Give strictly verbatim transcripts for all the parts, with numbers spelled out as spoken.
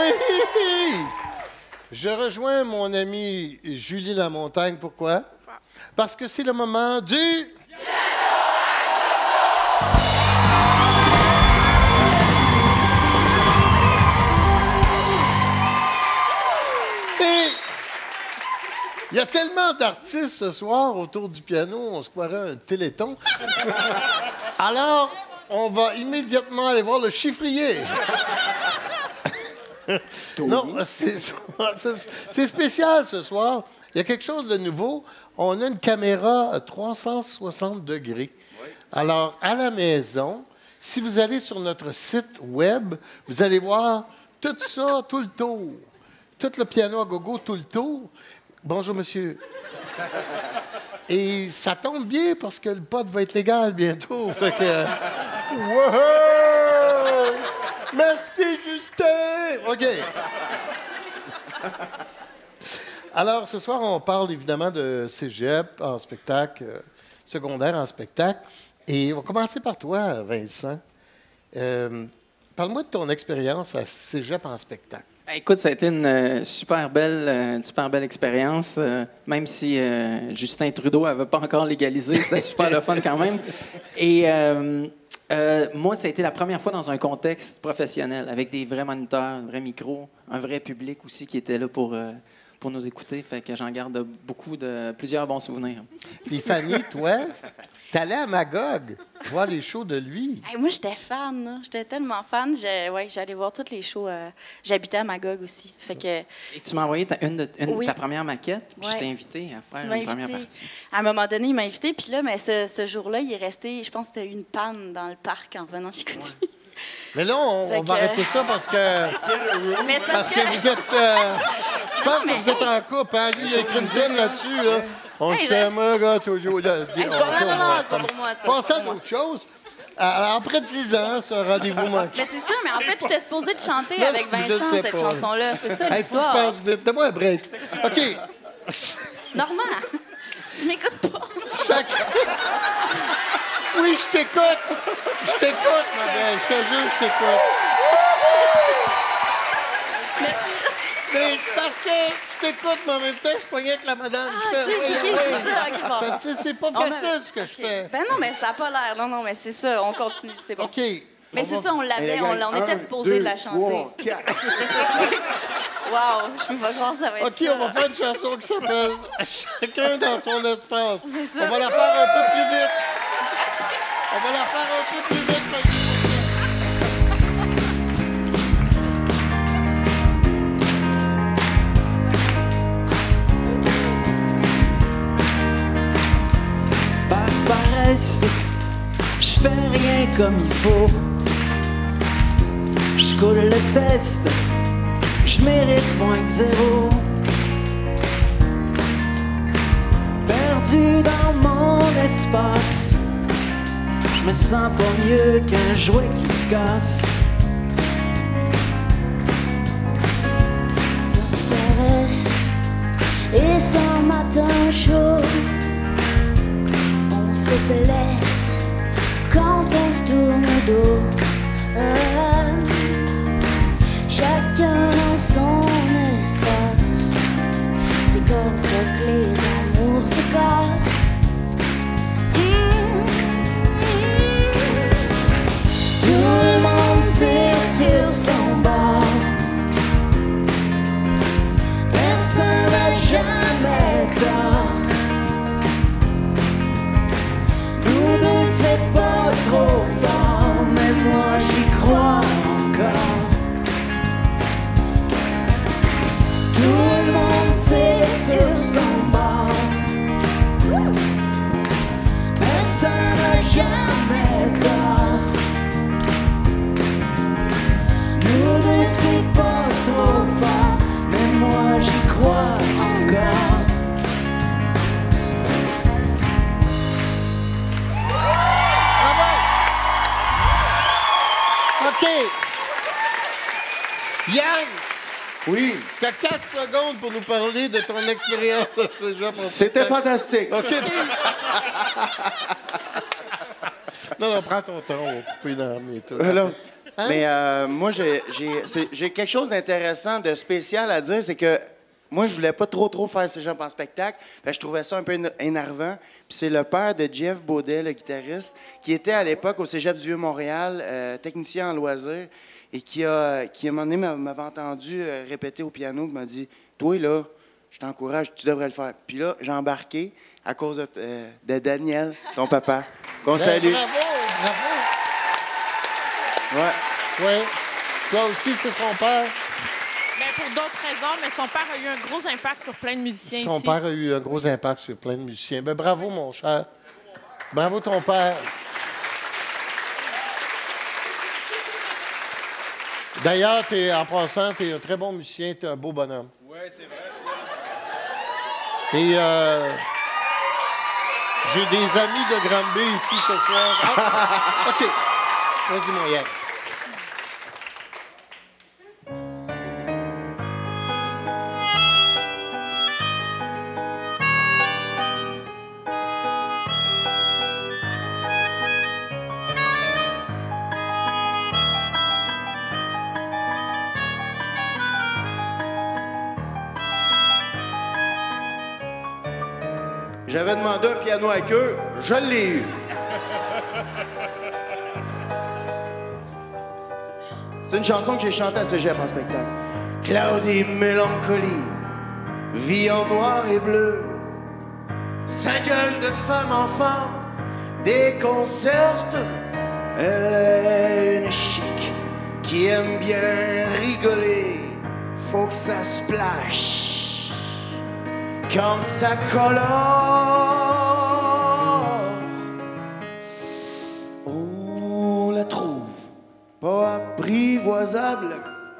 Je rejoins mon amie Julie Lamontagne. Pourquoi? Parce que c'est le moment du... Et il y a tellement d'artistes ce soir autour du piano, on se croirait un téléthon. Alors, on va immédiatement aller voir le chiffrier. Non, c'est, c'est spécial ce soir. Il y a quelque chose de nouveau. On a une caméra à trois cent soixante degrés. Alors, à la maison, si vous allez sur notre site web, vous allez voir tout ça, tout le tour. Tout le piano à gogo, tout le tour. Bonjour, monsieur. Et ça tombe bien parce que le pot va être légal bientôt. Fait que... Wow! Merci, Justin! OK. Alors, ce soir, on parle évidemment de cégep en spectacle, euh, secondaire en spectacle. Et on va commencer par toi, Vincent. Euh, parle-moi de ton expérience à cégep en spectacle. Écoute, ça a été une euh, super belle, euh, une super belle expérience. Euh, même si euh, Justin Trudeau n'avait pas encore légalisé, c'était super le fun quand même. Et euh, euh, moi, ça a été la première fois dans un contexte professionnel, avec des vrais moniteurs, un vrai micro, un vrai public aussi qui était là pour, euh, pour nous écouter. Fait que j'en garde beaucoup de plusieurs bons souvenirs. Puis Fanny, toi, t'allais à Magog voir les shows de lui. Hey, moi, j'étais fan. Là. J'étais tellement fan. Je, ouais, j'allais voir tous les shows. Euh, j'habitais à Magog aussi. Fait que, Et tu m'as envoyé ta, une de, une, oui. ta première maquette, puis Ouais. je t'ai invité à faire Tu m'as une première invité. partie. À un moment donné, il m'a invité. Puis là, mais ce, ce jour-là, il est resté, je pense que c'était une panne dans le parc en venant chez Coutu. Ouais. Mais là, on, on va que... arrêter ça parce que... Mais c'est Parce parce que que... vous êtes... Euh, je pense Non, mais que vous êtes en couple, hein? Lui, il y a écrit une tune là-dessus, là. On Hey, s'aime, gars, toujours. Là, Hey, c'est pas... Non, non, non, c'est pas pour moi. ça, Passez c'est à pas pour moi. d'autres choses. Alors, après dix ans, ce rendez-vous manqué. Mais c'est ça, mais en fait, j'étais supposée de chanter Non, avec je le Vincent sais cette pas. chanson-là. C'est ça Hey, faut que je l'histoire. pense vite. Donne-moi un break. OK. Normand, tu m'écoutes pas. Chaque... Oui, je t'écoute. Je t'écoute, ma belle. Je te jure, je t'écoute. Merci. Mais c'est parce que je t'écoute, mais en même temps, je pognais avec la madame. Ah, je fais, OK, oui, OK, oui. c'est ça. OK, bon. Fait que, tu sais, c'est pas On a- facile, ce que je fais. Ben non, mais ça n'a pas l'air. Non, non, mais c'est ça. On continue, c'est bon. OK. Mais On c'est va- ça, on l'avait, on, on était supposé de la chanter. Wow, je peux pas croire que ça va être OK, ça. on va faire une chanson qui s'appelle Chacun dans son espace. C'est ça. On va la faire un peu plus vite. On va la faire un peu plus vite. Maggie. Par paresse, je fais rien comme il faut. Je coule le test, je mérite moins que zéro. Perdu dans mon espace, je me sens pas mieux qu'un jouet qui se casse. Sans caresse et sans matin chaud, on se blesse quand on se tourne le dos. Ah, chacun dans son espace, c'est comme ça que les amours se cassent. Mmh. Tout le monde tire sur son bord, personne n'a jamais tort. Nous deux c'est pas trop fort, mais moi j'y crois encore. Tout le monde tire sur son bord, personne n'a jamais tort. Nous deux c'est pas trop fort, mais moi j'y crois encore. OK. Yann, Oui, t'as quatre secondes pour nous parler de ton expérience à ce jeu. c'était fantastique. OK. Non, non, prends ton temps, on va couper dans mes trucs. Alors, Hein? Mais euh, moi, j'ai j'ai- c'est- j'ai quelque chose d'intéressant, de spécial à dire, c'est que moi, je voulais pas trop, trop faire Cégep en spectacle. Fait que je trouvais ça un peu éner- énervant. Puis c'est le père de Jeff Baudet, le guitariste, qui était à l'époque au Cégep du Vieux-Montréal, euh, technicien en loisirs, et qui, a, qui à un moment donné, m'a- m'avait entendu euh, répéter au piano, qui m'a dit « Toi, là, je t'encourage, tu devrais le faire. » Puis là, j'ai embarqué à cause de, euh, de Daniel, ton papa, qu'on Ben, salue. bravo, bravo. Ouais. Oui. Toi aussi, c'est son père. Mais pour d'autres raisons, mais son père a eu un gros impact sur plein de musiciens Son ici. père a eu un gros impact sur plein de musiciens. Ben, bravo, mon cher. Bravo, ton père. D'ailleurs, t'es, en passant, tu es un très bon musicien, tu es un beau bonhomme. Oui, c'est vrai, ça. Et euh, j'ai des amis de Granby ici ce soir. Ah, OK. Vas-y, mon Yann. J'avais demandé un piano à queue, je l'ai eu. C'est une chanson que j'ai chantée à Cégep en spectacle. Claudie Mélancolie, vie en noir et bleu, sa gueule de femme enfant, déconcerte. Elle est une chic qui aime bien rigoler, faut que ça splash quand ça colore. On la trouve pas apprivoisable,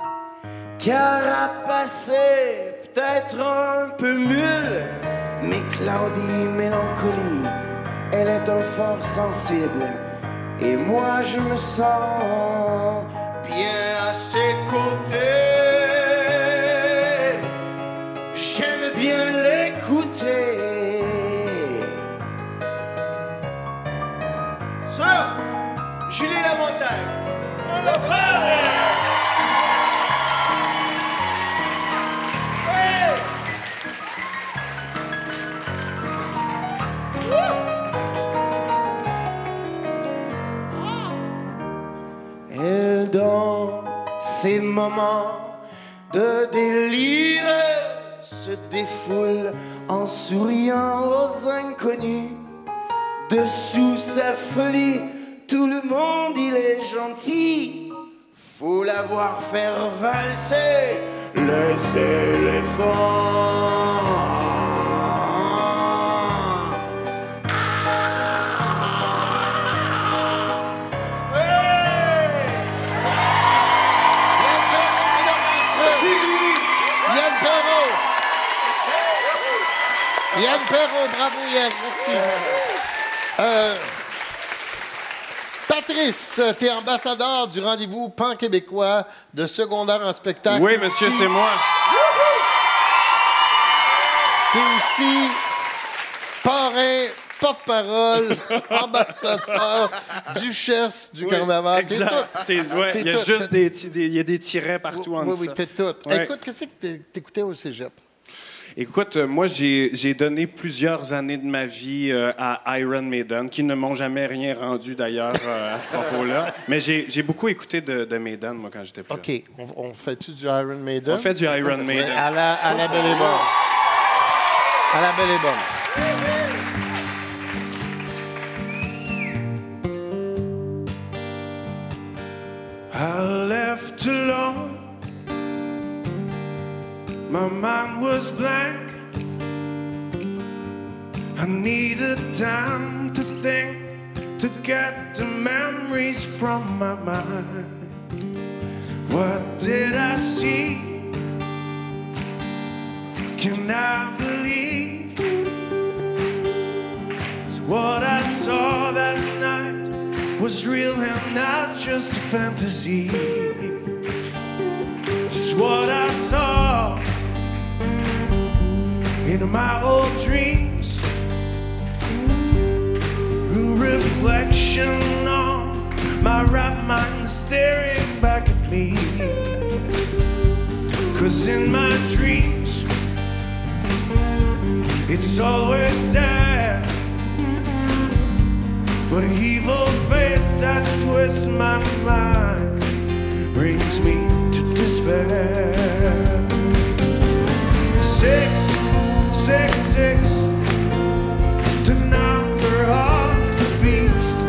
carapacée, peut-être un peu mule, mais Claudie Mélancolie, elle est un fort sensible, et moi je me sens bien à ses côtés. J'aime bien l'écouter. Ça, Julie Lamontagne. Elle, dans ces moments de délire, se défoule en souriant aux inconnus. Dessous sa folie, tout le monde il est gentil. Faut la voir faire valser les éléphants. Yann Perrault. Yann Perrault, bravo Yann, merci. Euh, Patrice, tu es ambassadeur du rendez-vous pan-québécois de secondaire en spectacle. Oui, monsieur, c'est moi. Tu es aussi parrain, porte-parole, ambassadeur, duchesse du Oui, carnaval. T'es exact. tout. C'est- ouais, T'es Il y a tout. juste des, ti- des- il y a des tirets partout en Oui, dessous. oui, t'es tout. Ouais. Écoute, qu'est-ce que t'é- t'écoutais au cégep? Écoute, euh, moi, j'ai j'ai donné plusieurs années de ma vie euh, à Iron Maiden, qui ne m'ont jamais rien rendu d'ailleurs euh, à ce propos-là. Mais j'ai j'ai beaucoup écouté de, de Maiden, moi, quand j'étais plus OK. On, on fait-tu du Iron Maiden? On fait du Iron Mais Maiden. à la, à la belle et bonne. À la belle et bonne. I left alone. My mind was blank. I needed time to think, to get the memories from my mind. What did I see? Can I believe? 'Cause what I saw that night was real and not just a fantasy. It's what I saw in my old dreams, reflection on my right mind staring need. 'Cause in my dreams, it's always there. But an evil face that twists my mind brings me to despair. Six, six, six, the number of the beast.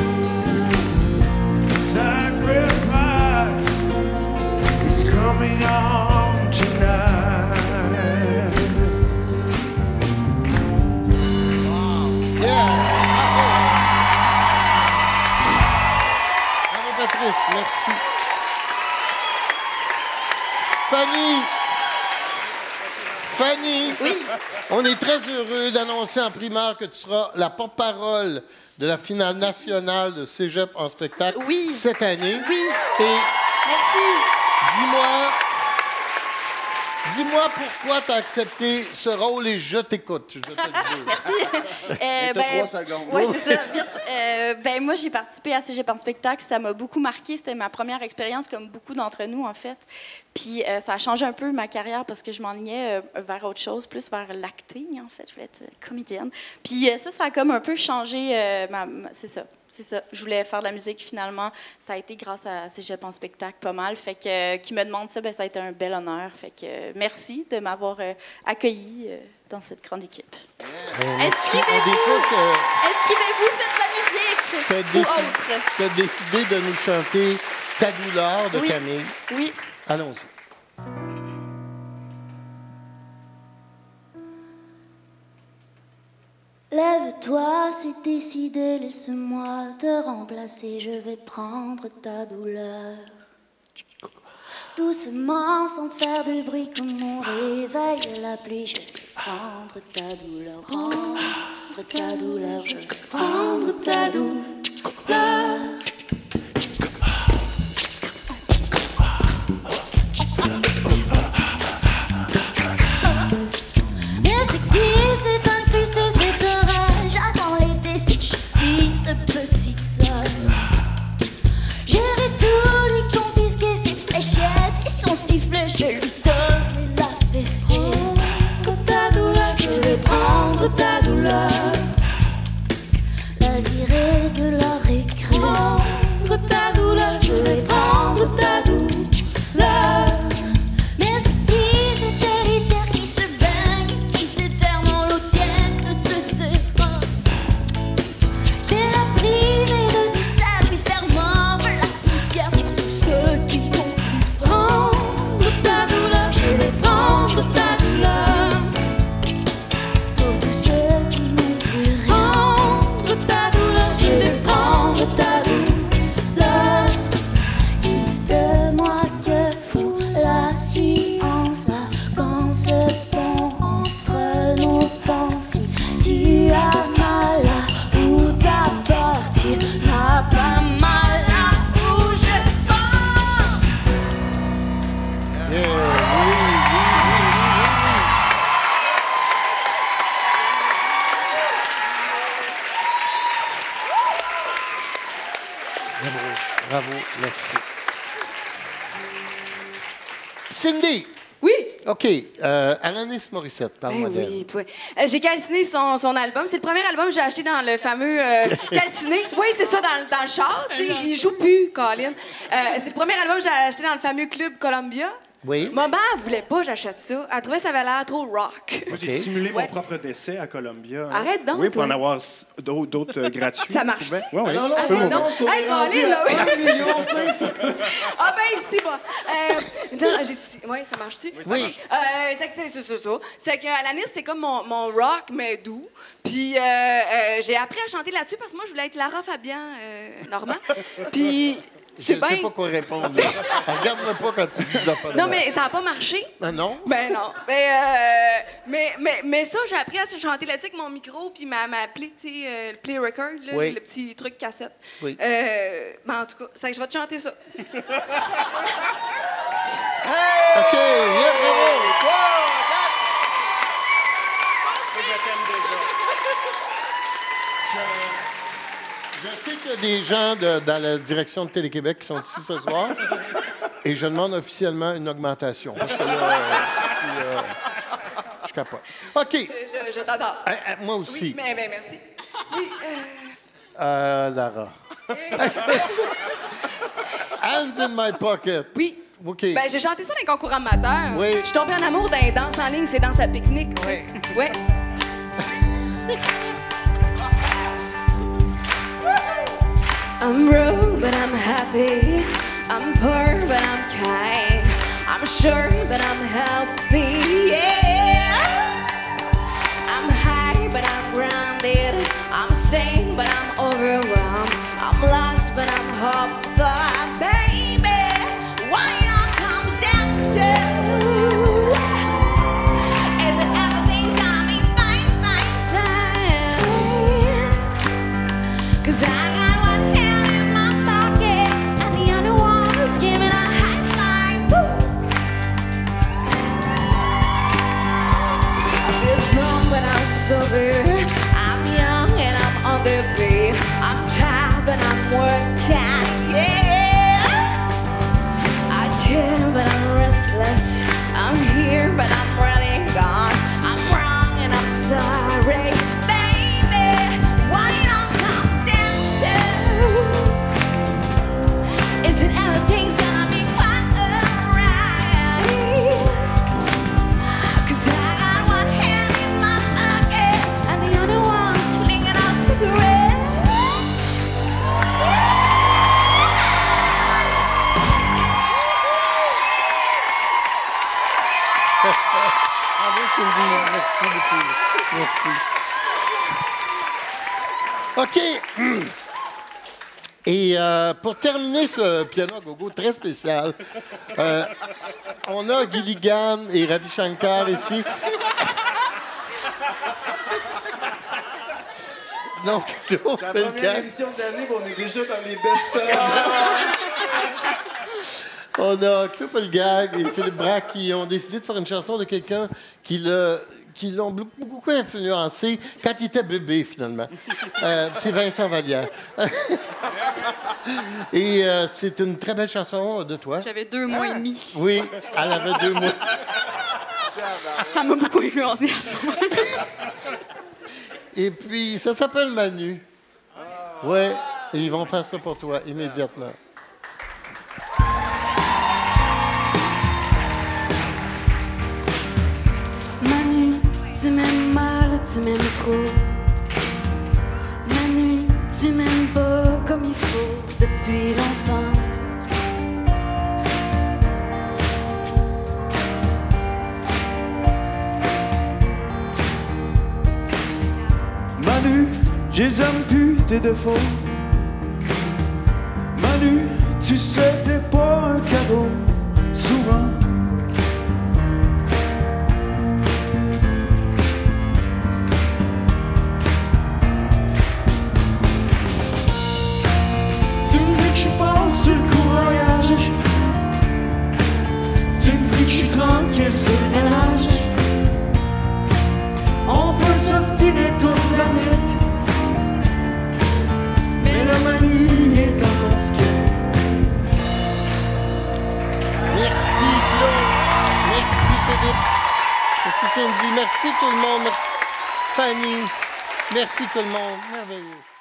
Sacrifice is coming on tonight. Bravo, Patrice, merci. Fanny, Fanny, Oui. on est très heureux d'annoncer en primeur que tu seras la porte-parole de la finale nationale de Cégep en spectacle Oui. cette année. Oui. Et Merci. dis-moi, dis-moi pourquoi tu as accepté ce rôle et je t'écoute. Je te le jure. Merci. Euh, T'as ben, trois secondes. ouais, c'est ça. Bien, euh, ben, moi, j'ai participé à Cégep en spectacle. Ça m'a beaucoup marqué. C'était ma première expérience, comme beaucoup d'entre nous, en fait. Puis euh, ça a changé un peu ma carrière parce que je m'enlignais euh, vers autre chose, plus vers l'acting, en fait. Je voulais être euh, comédienne. Puis euh, ça, ça a comme un peu changé. Euh, ma, ma- c'est ça. C'est ça. Je voulais faire de la musique, finalement. Ça a été grâce à Cégep en spectacle, pas mal. Fait que, euh, qui me demande ça, ben, ça a été un bel honneur. Fait que euh, merci de m'avoir euh, accueilli euh, dans cette grande équipe. Euh, merci. On Inscrivez-vous! écoute, euh, Inscrivez-vous, faites de la musique! T'as Ou décidé, autre. t'as décidé de nous chanter Ta douleur de Oui. Camille. Oui. Allons-y. Lève-toi, c'est décidé, laisse-moi te remplacer, je vais prendre ta douleur. Doucement, sans faire de bruit comme on réveille la pluie, je vais prendre ta douleur, prendre ta douleur, je vais prendre ta douleur. Mais c'est qui s'est incrusté cette rage dans l'été, cette chute de petite sœur. J'irai tout lui confisquer ses fléchettes et son sifflet, je vais lui donner la fessée. Prendre ta douleur, je vais prendre ta douleur. La virer de la récré. Prendre ta douleur, je vais prendre ta douleur. Mais c'est qui cette héritière qui se baigne, qui s'éterne dans l'eau tiède de tes bras? J'ai la privée de tout ça, lui faire mordre la poussière pour tous ceux qui n'ont plus. Prendre ta douleur, je vais prendre ta douleur. Pour tous ceux qui n'ont plus rien. Prendre ta douleur, je vais prendre ta douleur. Dites-moi que fout la science quand ce pont entre nos pensées. Tu as mal là où t'as peur, tu n'as pas mal là où je pense. Yeah, oui, oui, oui, oui, oui. Bravo, bravo, merci. Cindy! Oui. OK. Euh, Alanis Morissette, parle-moi Ben d'elle. oui, toi. Euh, j'ai calciné son, son album. C'est le premier album que j'ai acheté dans le fameux euh, calciné. Oui, c'est ça, dans, le- dans le char. tu sais. Il joue plus, Colin. Euh, c'est le premier album que j'ai acheté dans le fameux club Columbia. Oui. Maman, elle voulait pas que j'achète ça. Elle trouvait que ça avait l'air trop rock. Moi, j'ai OK. simulé Ouais. mon propre décès à Columbia. Arrête donc, Oui, pour toi. en avoir s- d'autres d'autres, euh, gratuits. Ça tu marche-tu? pouvais? Oui, oui. Non, non, Ah, non, non. non, c'est Hey, rendu Colin, là, oui. à un million cinq cents. Ah ben ici, bah. Euh, non, j'ai dit... Oui, ça marche-tu? Oui. Euh, c'est que c'est c'est ça, ça. C'est que Alanis, c'est comme mon, mon rock, mais doux. Puis euh, euh, j'ai appris à chanter là-dessus parce que moi, je voulais être Lara Fabian euh, Normand. Puis Je c'est ne sais bien... pas quoi répondre. là. Regarde-moi pas quand tu dis ça. Non, mais ça n'a pas marché. Ah non? Ben non. Mais, euh, mais, mais, mais ça, j'ai appris à chanter là-dessus avec mon micro puis ma, ma play, tu sais, euh, le play record, là, Oui. le petit truc cassette. Oui. Euh, ben en tout cas, c'est que je vais te chanter ça. OK, yeah, bravo! Je sais qu'il y a des gens de- dans la direction de Télé-Québec qui sont ici ce soir. Et je demande officiellement une augmentation. Parce que là, euh, si, euh, je capote. OK. Je, je, je t'adore. Euh, euh, moi aussi. Oui, mais, mais merci. Oui, euh, Euh, Lara. Hands in my pocket. oui. OK. Ben, j'ai chanté ça dans les concours amateurs. Oui. Je suis tombée en amour dans les danses en ligne, c'est danse à pique-nique. Oui. Ouais. I'm broke, but I'm happy. I'm poor, but I'm kind. I'm sure, but I'm healthy. Yeah. I'm high, but I'm grounded. I'm sane, but I'm overwhelmed. I'm lost, but I'm hopeful. Baby, what it all comes down to is that everything's gonna be fine, fine, fine. 'Cause I got one hand in my pocket and the other one's giving a high five. Woo! I feel drunk, but I'm sober. I'm young and I'm underpaid. I'm tired, but I'm working. Yeah. I care, but I'm restless. I'm here, but I'm really gone. I'm wrong and I'm sorry, baby. What it all comes down to is that everything's gonna be quite alright. 'Cause I got one hand in my pocket and the other one's flinging out cigarettes. Bravo, Cindy. Merci beaucoup. Merci. OK. Et euh, pour terminer ce piano à gogo très spécial, euh, on a Gilligan et Ravi Shankar ici. Donc, on C'est la fait le première camp. émission de l'année, on est déjà dans les best-of. On a Claude Pelgag et Philippe Braque qui ont décidé de faire une chanson de quelqu'un qui l'a qui l'ont beaucoup, beaucoup influencé quand il était bébé, finalement. Euh, c'est Vincent Vallière. Et euh, c'est une très belle chanson de toi. J'avais deux mois et demi. Oui, elle avait deux mois. Ça m'a beaucoup influencé à ce moment-là. Et puis, ça s'appelle Manu. Ouais, et ils vont faire ça pour toi immédiatement. Manu, tu m'aimes mal, tu m'aimes trop. Manu, tu m'aimes pas comme il faut depuis longtemps. Manu, je les aime plus tes défauts. Manu, tu sais t'es pas un cadeau, souvent. Tu me dis que je suis fort sur le courage. Tu me dis que je suis tranquille sur le ménage. On peut s'ostiner toute la nuit, mais le manie est en consquette. Merci, Claude. Merci, Philippe. Merci, Cindy. Merci, tout le monde. Merci, Fanny. Merci, tout le monde. Merveilleux.